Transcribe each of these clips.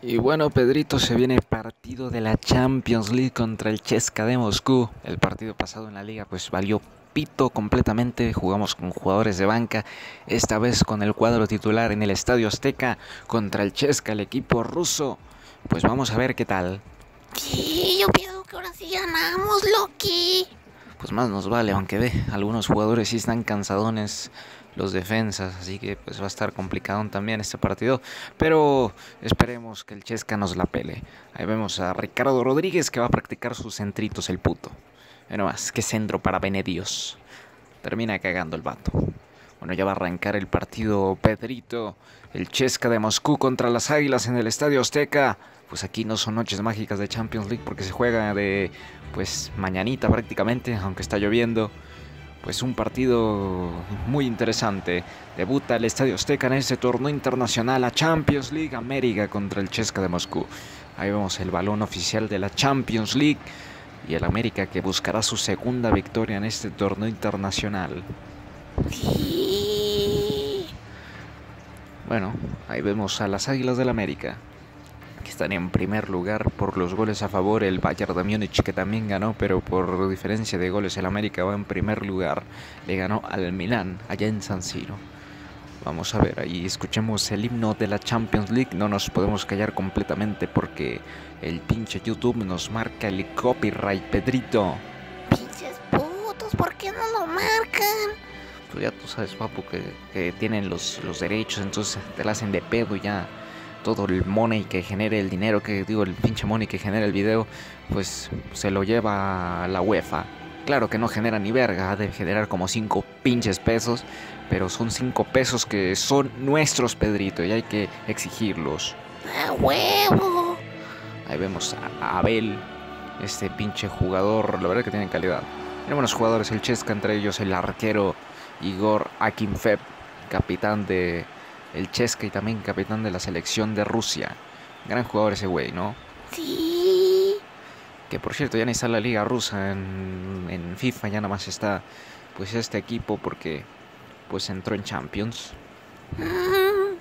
Y bueno, Pedrito, se viene partido de la Champions League contra el CSKA de Moscú. El partido pasado en la liga pues valió pito completamente. Jugamos con jugadores de banca, esta vez con el cuadro titular en el Estadio Azteca contra el CSKA, el equipo ruso. Pues vamos a ver qué tal. Sí, yo pienso que ahora sí ganamos, Loki. Pues más nos vale, aunque algunos jugadores sí están cansadones, los defensas, así que pues va a estar complicado también este partido, pero esperemos que el Chesca nos la pele. Ahí vemos a Ricardo Rodríguez que va a practicar sus centritos, el puto. Bueno más, qué centro para Benedios. Termina cagando el vato. Bueno, ya va a arrancar el partido, Pedrito. El CSKA de Moscú contra las Águilas en el Estadio Azteca. Pues aquí no son noches mágicas de Champions League porque se juega de, pues, mañanita prácticamente, aunque está lloviendo. Pues un partido muy interesante. Debuta el Estadio Azteca en este torneo internacional, la Champions League América contra el CSKA de Moscú. Ahí vemos el balón oficial de la Champions League y el América que buscará su segunda victoria en este torneo internacional. Sí. Bueno, ahí vemos a las Águilas del América, que están en primer lugar por los goles a favor. El Bayern de Múnich, que también ganó, pero por diferencia de goles el América va en primer lugar. Le ganó al Milán, allá en San Siro. Vamos a ver, ahí escuchemos el himno de la Champions League. No nos podemos callar completamente porque el pinche YouTube nos marca el copyright, Pedrito. Pinches putos, ¿por qué no lo marcan? Pues ya tú sabes, papu, que tienen los derechos, entonces te la hacen de pedo y ya todo el money que genere el dinero, que digo, el pinche money que genera el video, pues se lo lleva a la UEFA. Claro que no genera ni verga, ha de generar como 5 pinches pesos, pero son 5 pesos que son nuestros, Pedrito, y hay que exigirlos. ¡A huevo! Ahí vemos a Abel, este pinche jugador, la verdad que tiene calidad. Tiene buenos jugadores, el Chesca, entre ellos el arquero Igor Akinfev, capitán de el Chesca y también capitán de la selección de Rusia. Gran jugador ese güey, ¿no? Sí. Que por cierto ya ni está la liga rusa en FIFA, ya nada más está pues este equipo porque pues entró en Champions. Mm,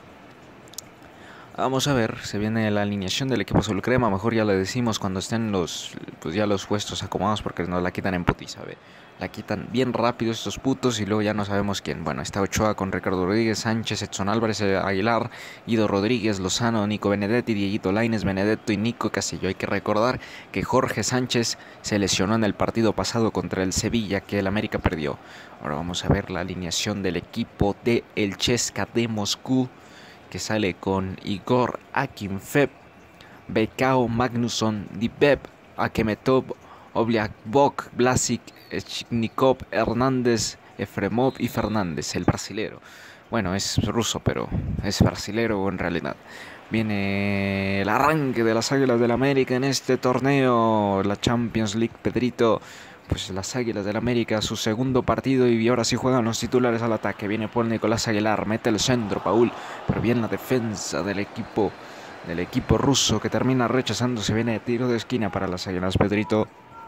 Vamos a ver, se viene la alineación del equipo azul crema, mejor ya le decimos cuando estén los, pues ya los puestos acomodados porque nos la quitan en putiza, ¿ve? La quitan bien rápido estos putos y luego ya no sabemos quién. Bueno, está Ochoa con Ricardo Rodríguez, Sánchez, Edson Álvarez, Aguilar, Guido Rodríguez, Lozano, Nico Benedetti, Dieguito Lainez, Benedetto y Nico Castillo. Hay que recordar que Jorge Sánchez se lesionó en el partido pasado contra el Sevilla que el América perdió. Ahora vamos a ver la alineación del equipo de el CSKA de Moscú, que sale con Igor Akinfev, Bekao Magnusson, Dibeb, Akemetov, Obliakbok, Blasic, Echnikov, Hernández, Efremov y Fernández, el brasilero. Bueno, es ruso, pero es brasilero en realidad. Viene el arranque de las Águilas del América en este torneo, la Champions League, Pedrito. Pues las Águilas del América, su segundo partido y ahora sí juegan los titulares al ataque. Viene Paul Nicolás Aguilar, mete el centro, Paul, pero bien la defensa del equipo ruso que termina rechazando. Se viene de tiro de esquina para las Águilas, Pedrito.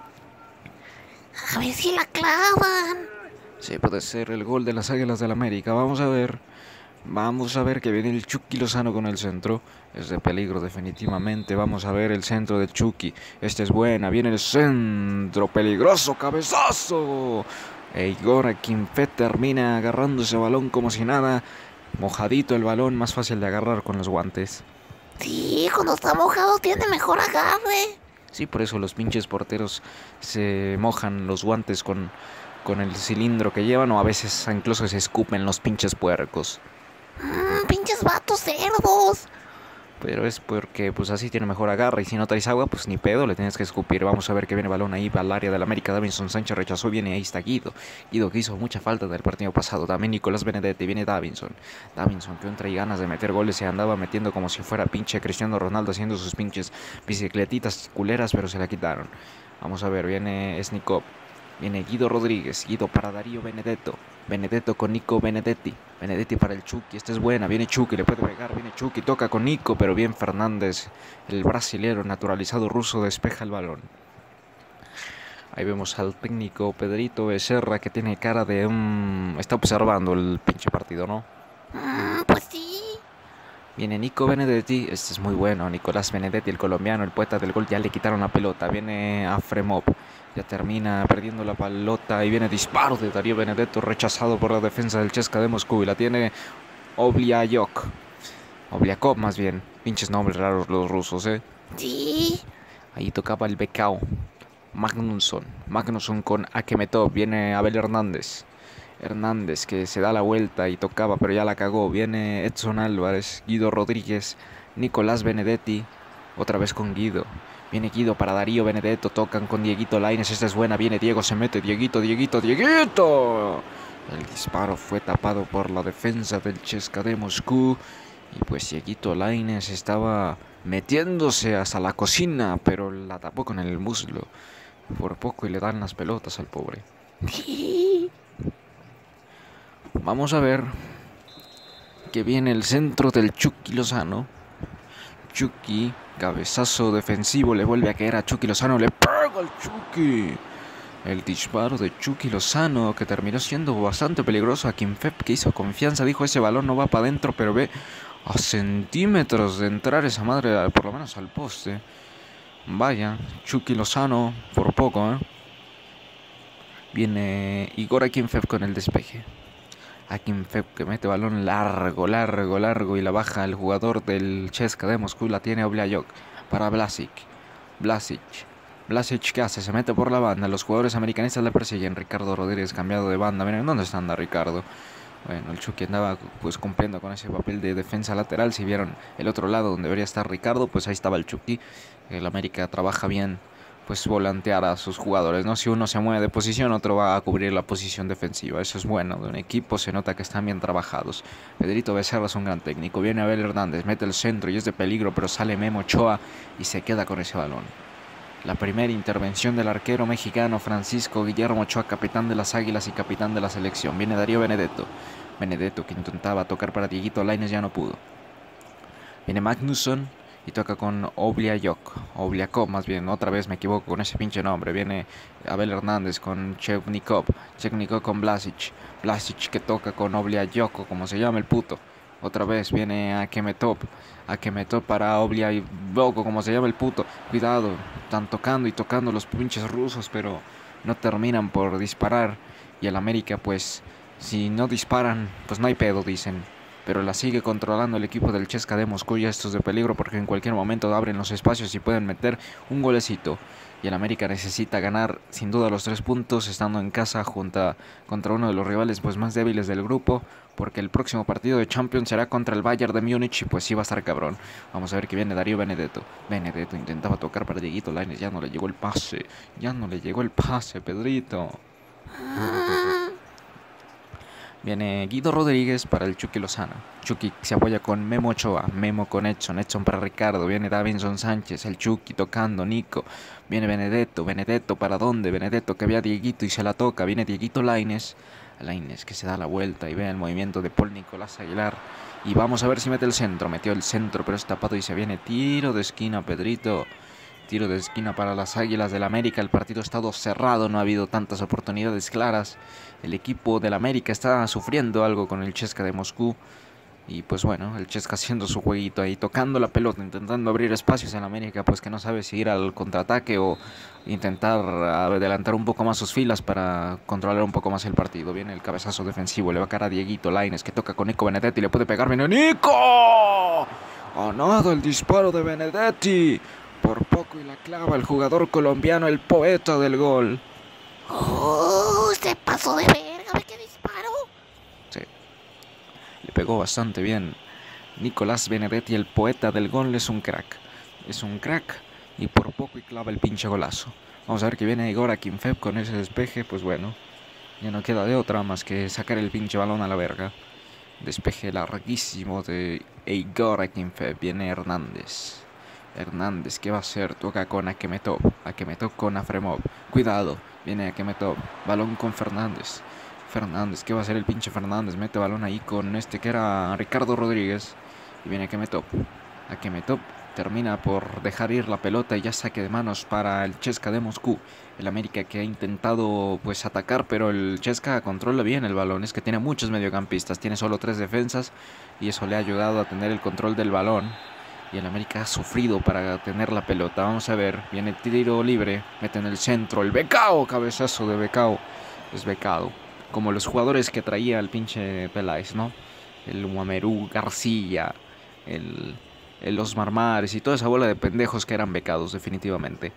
a ver si la clavan. Sí, puede ser el gol de las Águilas del América. Vamos a ver. Vamos a ver que viene el Chucky Lozano con el centro. Es de peligro definitivamente. Vamos a ver el centro del Chucky. Esta es buena. Viene el centro. Peligroso. Cabezazo. Igor Akinfev termina agarrando ese balón como si nada. Mojadito el balón. Más fácil de agarrar con los guantes. Sí, cuando está mojado tiene mejor agarre. Sí, por eso los pinches porteros se mojan los guantes con el cilindro que llevan. O a veces incluso se escupen los pinches puercos. Pinches vatos cerdos. Pero es porque pues así tiene mejor agarre. Y si no traes agua, pues ni pedo, le tienes que escupir. Vamos a ver que viene balón ahí, va al área del América. Davinson Sánchez rechazó, viene ahí está Guido. Guido que hizo mucha falta del partido pasado. También Nicolás Benedetti, viene Davinson. Davinson que entra y ganas de meter goles. Se andaba metiendo como si fuera pinche Cristiano Ronaldo haciendo sus pinches bicicletitas culeras, pero se la quitaron. Vamos a ver, viene Snikov. Viene Guido Rodríguez, Guido para Darío Benedetto. Benedetto con Nico Benedetti. Benedetti para el Chucky, esta es buena. Viene Chucky, le puede pegar, viene Chucky, toca con Nico, pero bien Fernández, el brasilero naturalizado ruso, despeja el balón. Ahí vemos al técnico Pedrito Becerra que tiene cara de... está observando el pinche partido, ¿no? Pues sí. Viene Nico Benedetti, este es muy bueno, Nicolás Benedetti, el colombiano, el poeta del gol, ya le quitaron la pelota, viene Afremov, ya termina perdiendo la pelota y viene disparo de Darío Benedetto, rechazado por la defensa del CSKA de Moscú y la tiene Obliayok, Obliakov más bien, pinches nombres raros los rusos, Sí. Ahí tocaba el Becao, Magnusson con Akemetov, viene Abel Hernández que se da la vuelta y tocaba pero ya la cagó, viene Edson Álvarez, Guido Rodríguez, Nicolás Benedetti, otra vez con Guido, viene Guido para Darío Benedetto, tocan con Dieguito Lainez, esta es buena, viene Diego, se mete Dieguito, el disparo fue tapado por la defensa del CSKA de Moscú y pues Dieguito Lainez estaba metiéndose hasta la cocina, pero la tapó con el muslo por poco y le dan las pelotas al pobre. Sí. Vamos a ver que viene el centro del Chucky Lozano. Chucky, cabezazo defensivo, le vuelve a caer a Chucky Lozano, le pega al Chucky. El disparo de Chucky Lozano que terminó siendo bastante peligroso. A Kimfep, que hizo confianza, dijo ese balón no va para adentro, pero ve a centímetros de entrar esa madre, por lo menos al poste. Vaya, Chucky Lozano por poco, Viene Igor Akinfev con el despeje. Akinfev que mete balón largo y la baja el jugador del CSKA de Moscú, la tiene Obliayok para Vlasic, ¿qué hace? Se mete por la banda, los jugadores americanistas le persiguen, Ricardo Rodríguez cambiado de banda, miren, ¿dónde está anda Ricardo? Bueno, el Chucky andaba pues cumpliendo con ese papel de defensa lateral, si vieron el otro lado donde debería estar Ricardo, pues ahí estaba el Chucky, el América trabaja bien pues volantear a sus jugadores, ¿no? Si uno se mueve de posición, otro va a cubrir la posición defensiva. Eso es bueno de un equipo, se nota que están bien trabajados. Pedrito Becerra es un gran técnico. Viene Abel Hernández, mete el centro y es de peligro, pero sale Memo Ochoa y se queda con ese balón. La primera intervención del arquero mexicano Francisco Guillermo Ochoa, capitán de las Águilas y capitán de la selección. Viene Darío Benedetto. Benedetto que intentaba tocar para Dieguito Lainez, ya no pudo. Viene Magnusson y toca con Obliakov más bien, otra vez me equivoco con ese pinche nombre. Viene Abel Hernández con Chevnikov con Vlasic que toca con Obliayok, como se llama el puto. Otra vez viene Akemetov para Obliayok, como se llama el puto. Cuidado, están tocando y tocando los pinches rusos, pero no terminan por disparar. Y el América pues, si no disparan, pues no hay pedo, dicen. Pero la sigue controlando el equipo del CSKA de Moscú, y esto es de peligro porque en cualquier momento abren los espacios y pueden meter un golecito. Y el América necesita ganar sin duda los 3 puntos estando en casa contra uno de los rivales pues más débiles del grupo, porque el próximo partido de Champions será contra el Bayern de Múnich y pues sí va a estar cabrón. Vamos a ver que viene Darío Benedetto. Benedetto intentaba tocar para Dieguito Lainez, ya no le llegó el pase, Pedrito. Viene Guido Rodríguez para el Chucky Lozano. Chucky se apoya con Memo Ochoa, Memo con Edson para Ricardo. Viene Davinson Sánchez, el Chucky tocando, Nico. Viene Benedetto para dónde, Benedetto que ve a Dieguito y se la toca. Viene Dieguito Lainez que se da la vuelta y ve el movimiento de Paul Nicolás Aguilar. Y vamos a ver si mete el centro, metió el centro pero es tapado y se viene tiro de esquina, Pedrito. Tiro de esquina para las Águilas del América. El partido ha estado cerrado, no ha habido tantas oportunidades claras. El equipo del América está sufriendo algo con el CSKA de Moscú. Y pues bueno, el CSKA haciendo su jueguito ahí, tocando la pelota, intentando abrir espacios en América, pues que no sabe si ir al contraataque o intentar adelantar un poco más sus filas para controlar un poco más el partido. Viene el cabezazo defensivo, le va a caer a Dieguito Lainez que toca con Nico Benedetti y le puede pegar. ¡Viene Nico! ¡A nada el disparo de Benedetti! Por poco y la clava el jugador colombiano, el poeta del gol. Se pasó de verga, ve qué disparo. Sí, le pegó bastante bien. Nicolás Benedetti, el poeta del gol, es un crack. Y por poco y clava el pinche golazo. Vamos a ver que viene Igor Akinfev con ese despeje, pues bueno. Ya no queda de otra más que sacar el pinche balón a la verga. Despeje larguísimo de Igor Akinfev. Viene Hernández, ¿qué va a hacer? Toca con Akemetov con Afremov. Cuidado, viene Akemetov. Balón con Fernández, ¿qué va a hacer el pinche Fernández? Mete balón ahí con este que era Ricardo Rodríguez. Y viene Akemetov termina por dejar ir la pelota y ya saque de manos para el CSKA de Moscú. El América que ha intentado pues atacar, pero el CSKA controla bien el balón. Es que tiene muchos mediocampistas, tiene solo 3 defensas y eso le ha ayudado a tener el control del balón. Y el América ha sufrido para tener la pelota. Vamos a ver, viene el tiro libre, mete en el centro, el Becao, cabezazo de Becao. Es becado, como los jugadores que traía el pinche Peláez, ¿no? El Guamerú, García, el Osmar Mares y toda esa bola de pendejos que eran becados, definitivamente.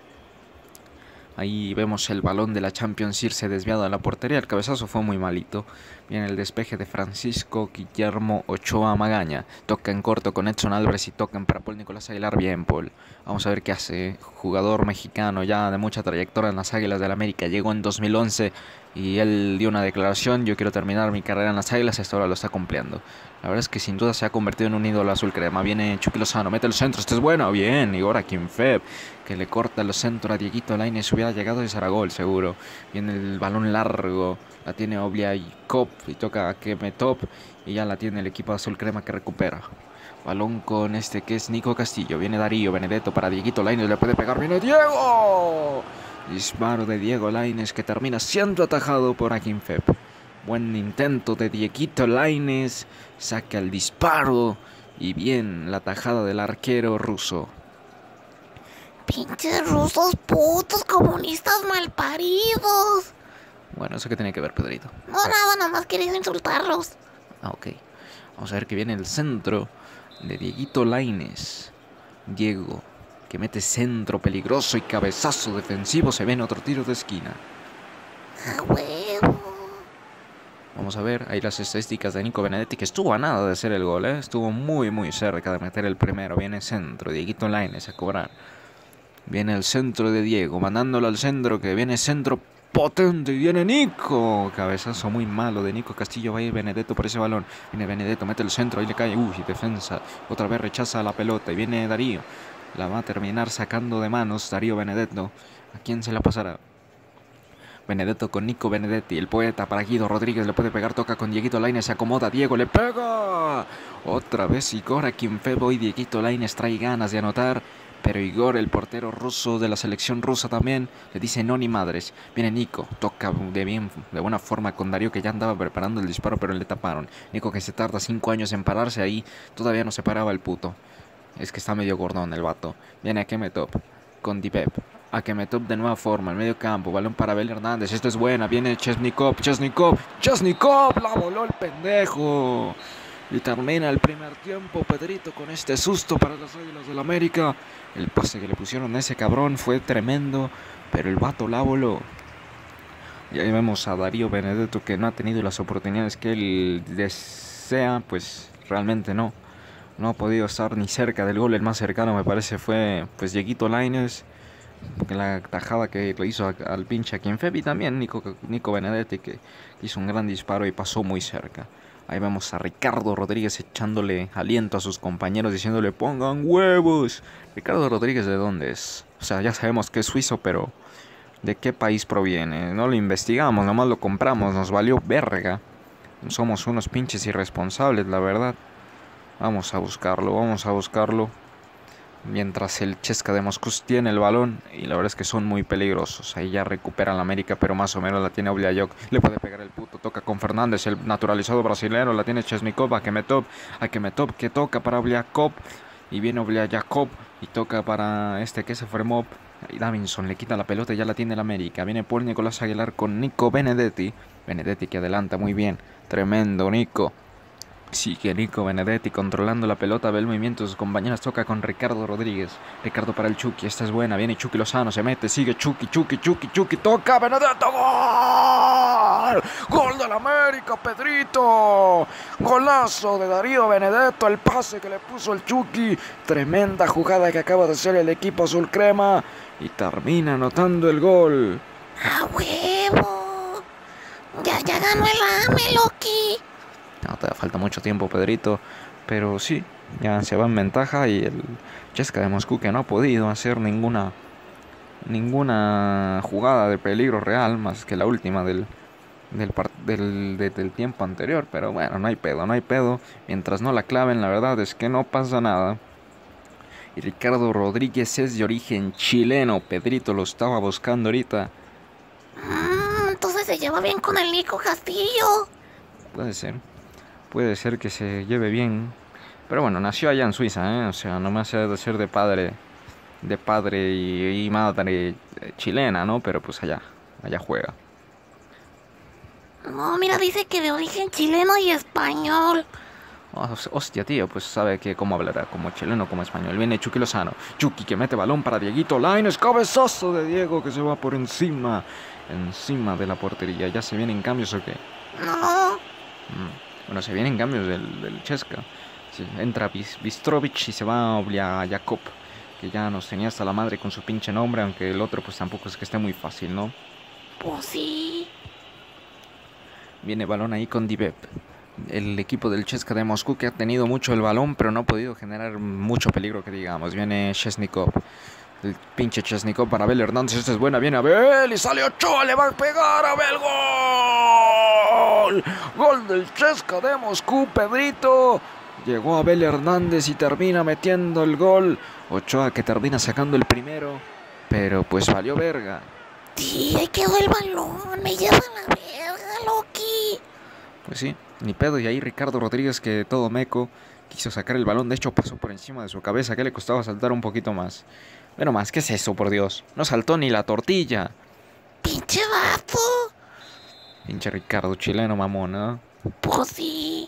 Ahí vemos el balón de la Champions irse desviado a la portería. El cabezazo fue muy malito. Viene el despeje de Francisco Guillermo Ochoa Magaña. Toca en corto con Edson Álvarez y tocan para Paul Nicolás Aguilar. Bien, Paul. Vamos a ver qué hace. Jugador mexicano ya de mucha trayectoria en las Águilas del América. Llegó en 2011 y él dio una declaración: yo quiero terminar mi carrera en las Águilas. Hasta ahora lo está cumpliendo. La verdad es que sin duda se ha convertido en un ídolo azul crema. Viene Chucky Lozano, mete el centro, este es bueno. Bien, Igor Akinfev, que le corta los centros a Dieguito Lainez. Hubiera llegado y será gol, seguro. Viene el balón largo, la tiene Obliaikov y toca a Kemetov. Y ya la tiene el equipo azul crema que recupera. Balón con este que es Nico Castillo. Viene Darío Benedetto para Dieguito Lainez, le puede pegar. ¡Viene Diego! Disparo de Diego Lainez que termina siendo atajado por Akinfev. Buen intento de Dieguito Lainez. Saca el disparo. Y bien, la tajada del arquero ruso. Pinches rusos putos comunistas malparidos. Bueno, ¿eso qué tiene que ver, Pedrito? No, nada, nomás quería insultarlos. Ah, ok. Vamos a ver que viene el centro de Dieguito Lainez. Diego, que mete centro peligroso y cabezazo defensivo. Se viene otro tiro de esquina. ¡A huevo! Vamos a ver ahí las estadísticas de Nico Benedetti, que estuvo a nada de hacer el gol, ¿eh? Estuvo muy cerca de meter el primero. Viene centro, Dieguito Lainez a cobrar. Viene el centro de Diego, mandándolo al centro, que viene centro potente y viene Nico. Cabezazo muy malo de Nico Castillo, va a ir Benedetto por ese balón. Viene Benedetto, mete el centro, ahí le cae, defensa. Otra vez rechaza la pelota y viene Darío. La va a terminar sacando de manos Darío Benedetto. ¿A quién se la pasará? Benedetto con Nico Benedetti, el poeta para Guido Rodríguez, le puede pegar, toca con Dieguito Lainez, se acomoda, Diego le pega. Otra vez Igor Akinfev y Dieguito Lainez trae ganas de anotar, pero Igor, el portero ruso de la selección rusa también, le dice no ni madres. Viene Nico, toca de buena forma con Darío, que ya andaba preparando el disparo, pero le taparon. Nico, que se tarda 5 años en pararse ahí, todavía no se paraba el puto. Es que está medio gordón el vato. Viene a Kemetov con Dipep. A Kemetov de nueva forma, el medio campo, balón para Abel Hernández, esta es buena, viene Chesnikov, la voló el pendejo. Y termina el primer tiempo, Pedrito, con este susto para las Águilas del América. El pase que le pusieron a ese cabrón fue tremendo, pero el vato la voló. Y ahí vemos a Darío Benedetto, que no ha tenido las oportunidades que él desea, pues realmente no ha podido estar ni cerca del gol. El más cercano me parece fue pues Dieguito Lainez, porque la tajada que le hizo al pinche Akinfev, y también Nico Benedetti, que hizo un gran disparo y pasó muy cerca. Ahí vemos a Ricardo Rodríguez echándole aliento a sus compañeros, diciéndole pongan huevos. Ricardo Rodríguez, ¿de dónde es? O sea, ya sabemos que es suizo, pero ¿de qué país proviene? No lo investigamos, nomás lo compramos, nos valió verga. Somos unos pinches irresponsables, la verdad. Vamos a buscarlo. Mientras el CSKA de Moscú tiene el balón, y la verdad es que son muy peligrosos. Ahí ya recuperan la América, pero más o menos la tiene Obliaikov. Le puede pegar el puto, toca con Fernández, el naturalizado brasileño. La tiene Chesnikov, a Kemetov que toca para Obliaikov. Y viene Obliaikov y toca para este que se formó. Y Davinson le quita la pelota y ya la tiene el América. Viene Paul Nicolás Aguilar con Nico Benedetti. Benedetti que adelanta muy bien. Tremendo Nico. Sigue Nico Benedetti controlando la pelota, ve el movimiento de sus compañeras, toca con Ricardo Rodríguez. Ricardo para el Chucky, esta es buena, viene Chucky Lozano, se mete, sigue Chucky, toca Benedetto, ¡gol! ¡Gol del América, Pedrito! Golazo de Darío Benedetto, el pase que le puso el Chucky. Tremenda jugada que acaba de hacer el equipo azul crema y termina anotando el gol. ¡A huevo! Ya ganó el AME, Loki. No, te falta mucho tiempo, Pedrito, pero sí, ya se va en ventaja. Y el CSKA de Moscú, que no ha podido hacer ninguna jugada de peligro real, más que la última del tiempo anterior. Pero bueno, no hay pedo. Mientras no la claven, la verdad es que no pasa nada. Y Ricardo Rodríguez es de origen chileno. Pedrito lo estaba buscando ahorita. Entonces se lleva bien con el Nico Castillo. Puede ser que se lleve bien. Pero bueno, nació allá en Suiza, ¿eh? O sea, nomás se ha de ser de padre y madre chilena, ¿no? Pero pues allá juega. No, mira, dice que de origen chileno y español. Hostia, tío, pues sabe que cómo hablará, como chileno, como español. Viene Chucky Lozano. Chucky que mete balón para Dieguito Lainez. Cabezazo de Diego que se va por encima de la portería. ¿Ya se vienen cambios o qué? No. Bueno, se vienen cambios del Chesca. Sí, entra Bistrovich y se va a Jacob, que ya nos tenía hasta la madre con su pinche nombre, aunque el otro pues tampoco es que esté muy fácil, ¿no? Pues sí. Viene balón ahí con Dibeb. El equipo del Chesca de Moscú que ha tenido mucho el balón, pero no ha podido generar mucho peligro que digamos. Viene Chesnikov. El pinche Chesnikov para Abel Hernández. Esta es buena, viene Abel y sale Ochoa, le va a pegar a Abel. ¡Gol! Gol del Chesca de Moscú, Pedrito. Llegó Abel Hernández y termina metiendo el gol. Ochoa que termina sacando el primero, pero pues valió verga. Sí, ahí quedó el balón. Me lleva la verga, Loki. Pues sí, ni pedo. Y ahí Ricardo Rodríguez, que todo meco, quiso sacar el balón. De hecho pasó por encima de su cabeza, que le costaba saltar un poquito más. Bueno, más, ¿qué es eso, por Dios? No saltó ni la tortilla. Pinche vato. Pinche Ricardo, chileno mamón, ¿no? Pues sí.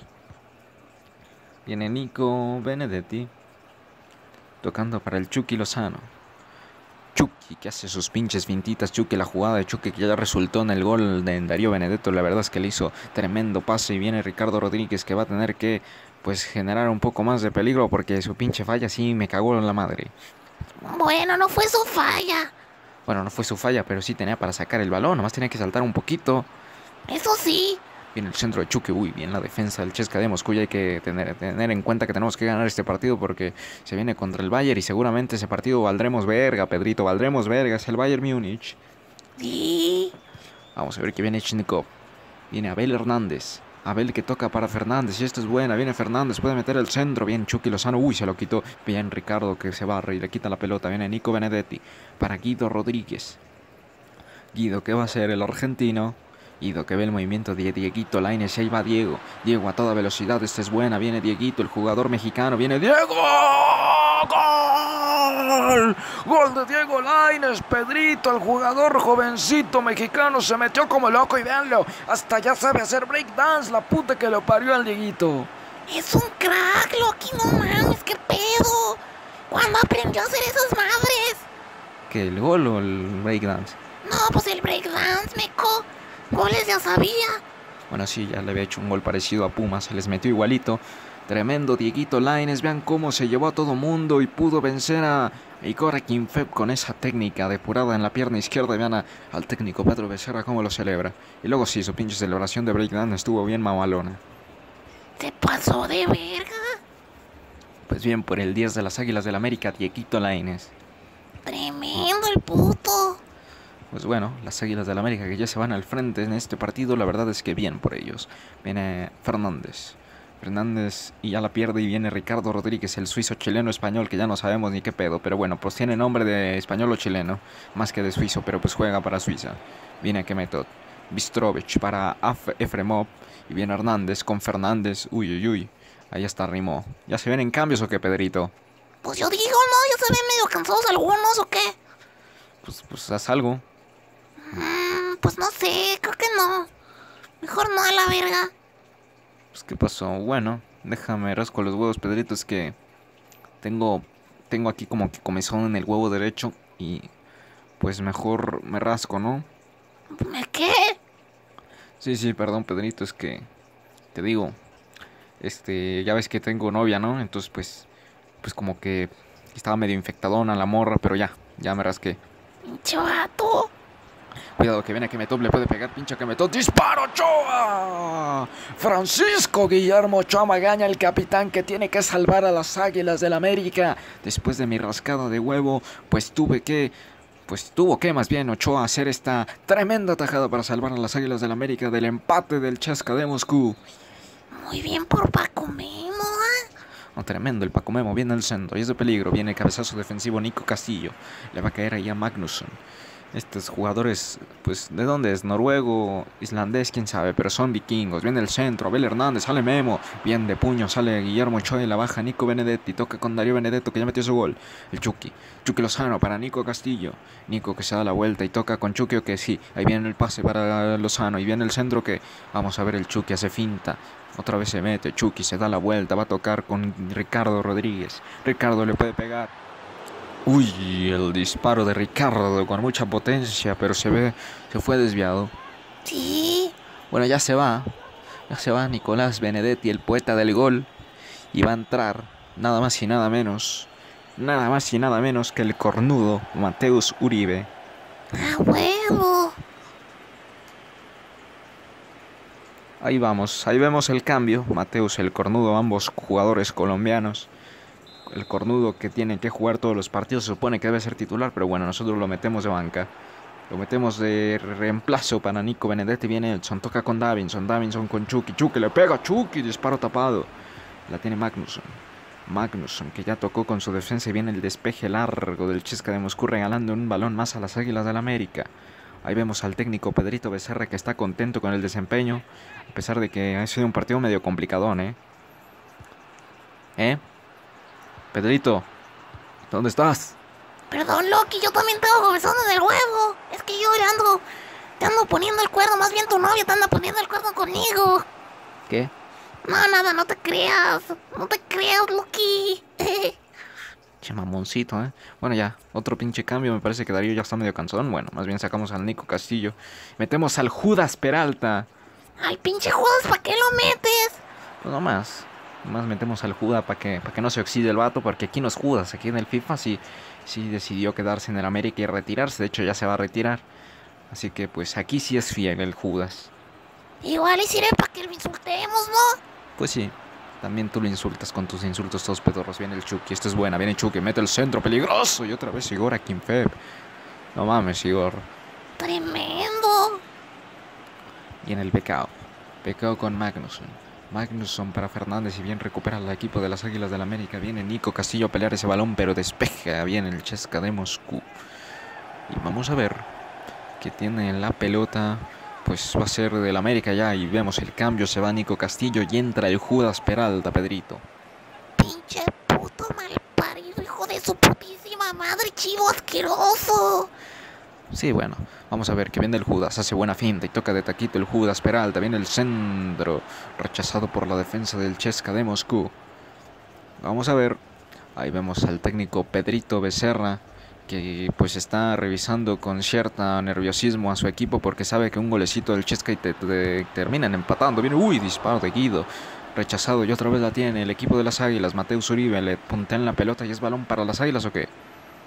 Viene Nico Benedetti, tocando para el Chucky Lozano. Chucky que hace sus pinches fintitas. Chucky, la jugada de Chucky que ya resultó en el gol de Darío Benedetto. La verdad es que le hizo tremendo pase. Y viene Ricardo Rodríguez, que va a tener que pues generar un poco más de peligro, porque su pinche falla sí me cagó en la madre. Bueno, no fue su falla. Bueno, no fue su falla, pero sí tenía para sacar el balón. Nomás tenía que saltar un poquito. Eso sí. Viene el centro de Chucky. Uy, bien la defensa del Chesca de Moscú. Y hay que tener en cuenta que tenemos que ganar este partido, porque se viene contra el Bayern y seguramente ese partido valdremos verga, Pedrito. Valdremos verga. Es el Bayern Múnich. Sí. Vamos a ver que viene Chnikov. Viene Abel Hernández. Abel que toca para Fernández. Y esta es buena. Viene Fernández. Puede meter el centro. Bien Chucky Lozano. Uy, se lo quitó. Bien Ricardo que se barra y le quita la pelota. Viene Nico Benedetti para Guido Rodríguez. Guido que va a ser el argentino. Guido que ve el movimiento de Dieguito Lainez. Y ahí va Diego. Diego a toda velocidad. Esta es buena. Viene Dieguito, el jugador mexicano. Viene Diego. ¡Gol! Gol de Diego Lainez. Pedrito, el jugador jovencito mexicano, se metió como loco. Y véanlo, hasta ya sabe hacer breakdance. La puta que lo parió al Dieguito. Es un crack, Loki, no mames, qué pedo. ¿Cuándo aprendió a hacer esas madres? ¿Que el gol o el breakdance? No, pues el breakdance, meco. Goles ya sabía. Bueno, sí, ya le había hecho un gol parecido a Pumas. Se les metió igualito. Tremendo Dieguito Lainez. Vean cómo se llevó a todo mundo y pudo vencer a Igor Akinfev con esa técnica depurada en la pierna izquierda. Vean al técnico Pedro Becerra cómo lo celebra. Y luego sí, su pinche celebración de breakdance estuvo bien mamalona. Se pasó de verga. Pues bien, por el 10 de las Águilas del América, Dieguito Lainez. Tremendo el puto. Pues bueno, las Águilas del América que ya se van al frente en este partido, la verdad es que bien por ellos. Viene Fernández y ya la pierde, y viene Ricardo Rodríguez, el suizo chileno español, que ya no sabemos ni qué pedo, pero bueno, pues tiene nombre de español o chileno, más que de suizo, pero pues juega para Suiza. Viene Kemetod, Bistrovich para Efremov, y viene Hernández con Fernández. Uy, ahí está Rimó. ¿Ya se vienen cambios o qué, Pedrito? Pues yo digo, ¿no? ¿Ya se ven medio cansados algunos o qué? Pues haz algo. Pues no sé, creo que no. Mejor no a la verga. Pues ¿qué pasó? Bueno, déjame rasco los huevos, Pedrito. Es que tengo aquí como que comezón en el huevo derecho y pues mejor me rasco, ¿no? ¿Me qué? Sí, perdón, Pedrito, es que te digo, ya ves que tengo novia, ¿no? Entonces pues como que estaba medio infectadona la morra, pero ya me rasqué. Pinche vato. Cuidado que viene Kemetov, le puede pegar, pinche Kemetov. ¡Disparo, Ochoa! Francisco Guillermo Ochoa Magaña, el capitán que tiene que salvar a las Águilas del América. Después de mi rascada de huevo, tuvo que más bien Ochoa hacer esta tremenda tajada para salvar a las Águilas del América del empate del Chesca de Moscú. Muy bien por Paco Memo, ¿eh? No, tremendo el Paco Memo, viene el centro y es de peligro. Viene el cabezazo defensivo Nico Castillo. Le va a caer ahí a Magnusson. Estos jugadores, pues, ¿de dónde es? Noruego, islandés, quién sabe, pero son vikingos. Viene el centro, Abel Hernández, sale Memo. Bien de puño, sale Guillermo Ochoa y la baja Nico Benedetti. Toca con Darío Benedetto, que ya metió su gol. El Chucky Lozano para Nico Castillo. Nico que se da la vuelta y toca con Chucky, que sí. Ahí viene el pase para Lozano y viene el centro que, vamos a ver, el Chucky hace finta. Otra vez se mete, Chucky se da la vuelta, va a tocar con Ricardo Rodríguez. Ricardo le puede pegar. Uy, el disparo de Ricardo con mucha potencia, pero se fue desviado. Sí. Bueno, ya se va Nicolás Benedetti, el poeta del gol, y va a entrar nada más y nada menos que el cornudo Mateus Uribe. ¡A huevo! Ahí vamos, ahí vemos el cambio. Mateus, el cornudo, ambos jugadores colombianos. El cornudo que tiene que jugar todos los partidos se supone que debe ser titular, pero bueno, nosotros lo metemos de banca. Lo metemos de reemplazo para Nico Benedetti. Viene Edson, toca con Davinson con Chucky. Chucky le pega, Chucky, disparo tapado. La tiene Magnusson, que ya tocó con su defensa y viene el despeje largo del CSKA de Moscú regalando un balón más a las Águilas del América. Ahí vemos al técnico Pedrito Becerra que está contento con el desempeño, a pesar de que ha sido un partido medio complicadón, Pedrito, ¿dónde estás? Perdón, Loki, yo también tengo comezón en el huevo. Es que yo te ando poniendo el cuerno, más bien tu novia te anda poniendo el cuerno conmigo. ¿Qué? No, nada, no te creas, Loki. Che mamoncito, Bueno, ya, otro pinche cambio, me parece que Darío ya está medio cansón. Bueno, más bien sacamos al Nico Castillo. Metemos al Judas Peralta. Ay, pinche Judas, ¿para qué lo metes? Pues nomás metemos al Judas para que no se oxide el vato, porque aquí no es Judas, aquí en el FIFA sí decidió quedarse en el América y retirarse, de hecho ya se va a retirar. Así que pues aquí sí es fiel el Judas. Igual y sirve para que lo insultemos, ¿no? Pues sí, también tú lo insultas con tus insultos todos pedorros. Viene el Chucky, esta es buena, viene Chucky, mete el centro, peligroso, y otra vez Igor Akinfev. No mames, Igor. Tremendo. Y en el Pecao con Magnusson para Fernández y bien recupera el equipo de las Águilas del América. Viene Nico Castillo a pelear ese balón, pero despeja bien el CSKA de Moscú. Y vamos a ver que tiene la pelota, pues va a ser del América ya. Y vemos el cambio, se va Nico Castillo y entra el Judas Peralta, Pedrito. Pinche puto malparido, hijo de su putísima madre, chivo asqueroso. Sí, bueno, vamos a ver que viene el Judas, hace buena finta y toca de taquito el Judas Peralta. Viene el centro, rechazado por la defensa del CSKA de Moscú. Vamos a ver, ahí vemos al técnico Pedrito Becerra, que pues está revisando con cierto nerviosismo a su equipo, porque sabe que un golecito del CSKA y te terminan empatando. Viene, disparo de Guido, rechazado y otra vez la tiene el equipo de las Águilas. Mateus Uribe le puntea en la pelota y es balón para las Águilas, ¿o qué?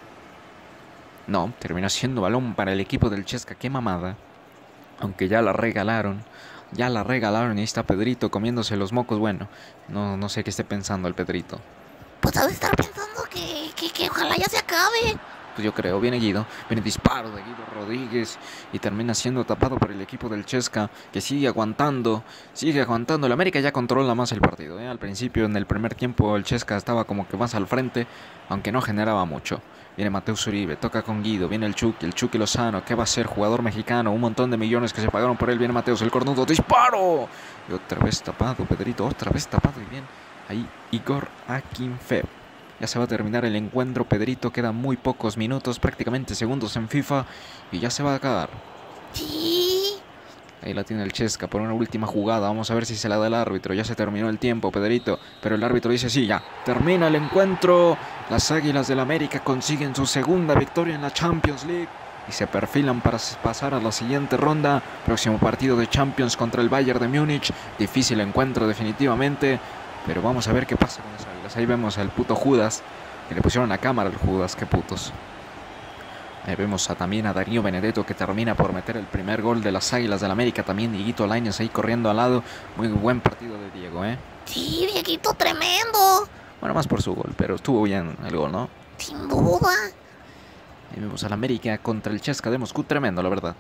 No, termina siendo balón para el equipo del CSKA. Qué mamada. Aunque ya la regalaron y ahí está Pedrito comiéndose los mocos. Bueno, no sé qué esté pensando el Pedrito. Pues ha de estar pensando que ojalá ya se acabe. Pues yo creo, viene disparo de Guido Rodríguez y termina siendo tapado por el equipo del CSKA, que sigue aguantando. El América ya controla más el partido, Al principio, en el primer tiempo, el CSKA estaba como que más al frente, aunque no generaba mucho. Viene Mateus Uribe, toca con Guido, viene el Chucky Lozano, ¿qué va a ser? Jugador mexicano, un montón de millones que se pagaron por él. Viene Mateus, el cornudo, disparo. Y otra vez tapado, Pedrito, y bien. Ahí Igor Akinfev. Ya se va a terminar el encuentro, Pedrito, quedan muy pocos minutos, prácticamente segundos en FIFA, y ya se va a acabar. Sí. Ahí la tiene el CSKA por una última jugada, vamos a ver si se la da el árbitro. Ya se terminó el tiempo, Pedrito, pero el árbitro dice sí, ya termina el encuentro. Las Águilas del América consiguen su segunda victoria en la Champions League y se perfilan para pasar a la siguiente ronda. Próximo partido de Champions contra el Bayern de Múnich. Difícil encuentro definitivamente, pero vamos a ver qué pasa con las Águilas. Ahí vemos al puto Judas, que le pusieron la cámara al Judas, qué putos. Ahí vemos también a Darío Benedetto, que termina por meter el primer gol de las Águilas del América. También Dieguito Lainez ahí corriendo al lado. Muy buen partido de Diego, Sí, Dieguito, tremendo. Bueno, más por su gol, pero estuvo bien el gol, ¿no? Sin duda. Ahí vemos al América contra el CSKA de Moscú, tremendo, la verdad.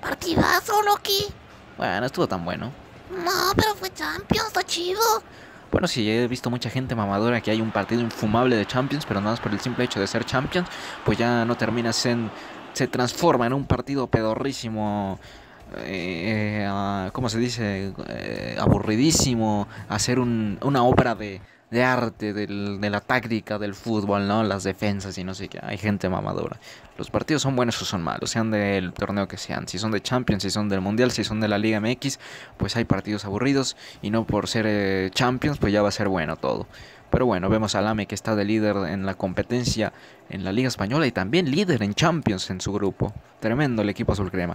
Partidazo, Loki. Bueno, estuvo tan bueno. No, pero fue Champions, está chido. Bueno, sí, he visto mucha gente mamadora que hay un partido infumable de Champions, pero nada más por el simple hecho de ser Champions, pues ya no termina siendo, se transforma en un partido pedorrísimo, ¿cómo se dice? Aburridísimo, hacer una obra de arte, de la táctica del fútbol, ¿no? Las defensas y no sé qué. Hay gente mamadora. Los partidos son buenos o son malos, sean del torneo que sean. Si son de Champions, si son del Mundial, si son de la Liga MX, pues hay partidos aburridos y no por ser Champions, pues ya va a ser bueno todo. Pero bueno, vemos al AME que está de líder en la competencia en la Liga Española y también líder en Champions en su grupo. Tremendo el equipo azul crema.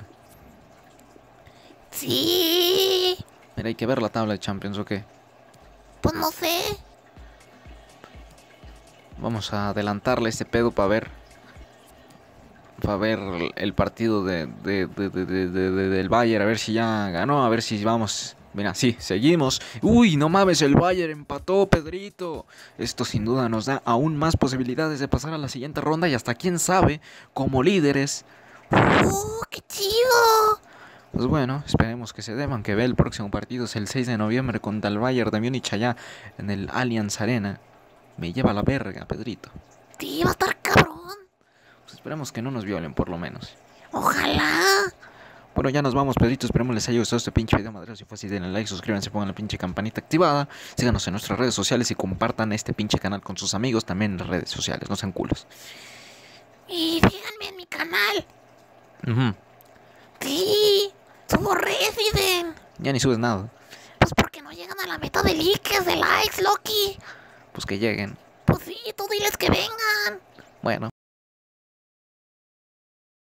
Sí. Mira, hay que ver la tabla de Champions, ¿o qué? Pues no sé. Vamos a adelantarle este pedo para ver. Para ver el partido del Bayern. A ver si ya ganó. A ver si vamos. Mira, sí, seguimos. Uy, no mames, el Bayern empató, Pedrito. Esto sin duda nos da aún más posibilidades de pasar a la siguiente ronda. Y hasta quién sabe, como líderes. ¡Qué chido! Pues bueno, esperemos que se dé, aunque ve el próximo partido es el 6 de noviembre contra el Bayern de Múnich allá en el Allianz Arena. Me lleva la verga, Pedrito. Sí, va a estar cabrón. Pues esperemos que no nos violen, por lo menos. Ojalá. Bueno, ya nos vamos, Pedrito. Esperemos les haya gustado este pinche video, madre. Si fue así, denle like, suscríbanse, pongan la pinche campanita activada. Síganos en nuestras redes sociales y compartan este pinche canal con sus amigos también en las redes sociales. No sean culos. Y síganme en mi canal. Sí, subo Resident. Ya ni subes nada. Pues porque no llegan a la meta de likes, de likes, Loki. Pues que lleguen. Pues sí, tú diles que vengan. Bueno.